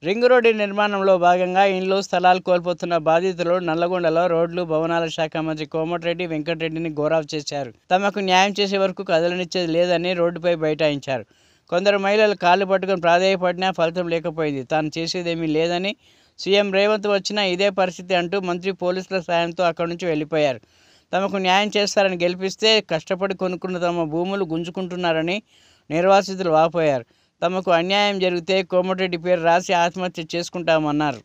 Ring road నిర్మాణంలో భాగంగా ఇండ్లు స్థలాలు కోల్పోతున్న బాధితులు నల్లగొండలో రోడ్లు భవనాల శాఖ మంత్రి కోమటిరెడ్డి వెంకటరెడ్డిని గౌరవ చేశారు. తమకు న్యాయం చేసే వరకు కదలనిచ్చేది లేదని రోడ్డుపై బైఠాయించారు. కొందరు మహిళలు కాళ్ళు పట్టుకుని ప్రాధేయపడినా ఫలితం లేకపోయింది. తాను చేసేదేమీ లేదని, సీఎం రేవంత్ వచ్చినా ఇదే పరిస్థితి అంటూ మంత్రి పోలీసుల సాయంతో అక్కడి నుంచి వెళ్ళిపోయారు. తమకు న్యాయం చేస్తారని గెలిపిస్తే కష్టపడి కొనుక్కున్న తమ భూములు గుంజుకుంటున్నారని నిర్వాసితులు వాపోయారు. తమకు అన్యాయం జరిగితే కోమటిరెడ్డి పేరు రాసి ఆత్మహత్య చేసుకుంటామన్నారు.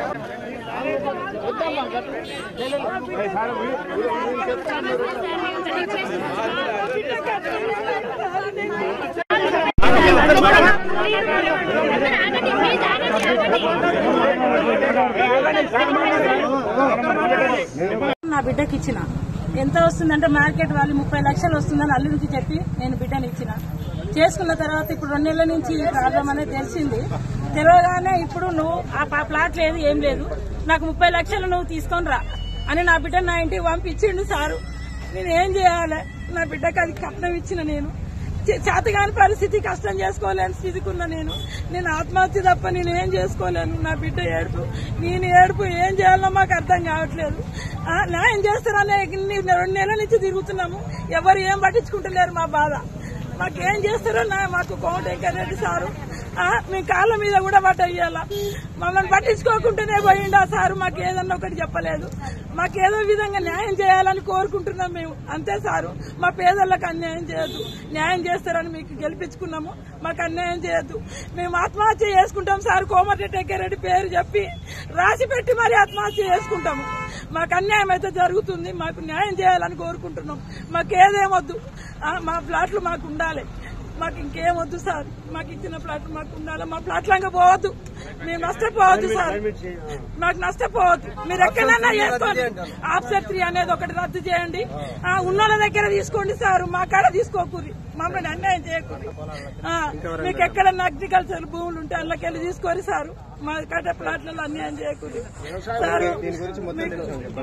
నా బిడ్డకి ఇచ్చిన ఎంత వస్తుందంటే మార్కెట్ వాళ్ళు 30 లక్షలు వస్తుందని అల్లుడికి చెప్పి నేను బిడ్డని ఇచ్చిన. చేసుకున్న తర్వాత ఇప్పుడు 2 నెలల నుంచి ఈ ప్రాబ్లం అనేది తెలిసింది. తెలియగానే ఇప్పుడు నువ్వు ఆ ప్లాట్ లేదు ఏం లేదు, నాకు 30 లక్షలు నువ్వు తీసుకొని రా అని నా బిడ్డ నా ఇంటికి పంపించిండు సారు. నేను ఏం చేయాలి? నా బిడ్డకి అది కట్నం ఇచ్చిన నేను చేతగాని పరిస్థితి, కష్టం చేసుకోలేని స్థితికి ఉన్నా నేను ఆత్మహత్య తప్ప నేను ఏం చేసుకోలేను. నా బిడ్డ ఏడుపు, నేను ఏడుపు ఏం చేయాలో మాకు అర్థం కావట్లేదు. న్యాయం చేస్తారనే 2 నెలల నుంచి తిరుగుతున్నాము, ఎవరు ఏం పట్టించుకుంటలేరు మా బాధ. మాకేం చేస్తారో మాకు కోమటిరెడ్డి సారు మీ కాళ్ళ మీద కూడా పట్టయ్యాల. మమ్మల్ని పట్టించుకోకుండానే పోయిండా సారు, మాకు ఏదన్నా ఒకటి చెప్పలేదు. మాకేదో విధంగా న్యాయం చేయాలని కోరుకుంటున్నాం మేము, అంతే సారు. మా పేదలకు అన్యాయం చేయొద్దు, న్యాయం చేస్తారని మీకు గెలిపించుకున్నాము, మాకు అన్యాయం చేయొద్దు. మేము ఆత్మహత్య చేసుకుంటాం సార్, కోమటిరెడ్డి పేరు చెప్పి రాసి పెట్టి మరి ఆత్మహత్య చేసుకుంటాము. మాకు అన్యాయం అయితే జరుగుతుంది, మాకు న్యాయం చేయాలని కోరుకుంటున్నాం. మాకేదేమొద్దు, మా ప్లాట్లు మాకు ఉండాలి, మాకు ఇంకేమొద్దు సార్. మాకు ఇచ్చిన ప్లాట్లు మాకు ఉండాలి, మా ప్లాట్లంగా పోవద్దు, మేము నష్టపోవద్దు సార్, మాకు నష్టపోవద్దు. మీరు ఎక్కడైనా చేసుకోండి, ఆప్షన్ 3 అనేది ఒకటి రద్దు చేయండి. ఉన్నోళ్ళ దగ్గర తీసుకోండి సార్, మా కాడ తీసుకోకూరి, మమ్మల్ని అన్యాయం చేయకూరి. మీకు ఎక్కడన్నా అగ్రికల్చర్ భూములు ఉంటే అందులోకెళ్ళి తీసుకోరు సారు, మా కాడ ప్లాట్లలో అన్యాయం చేయకూరి సార్.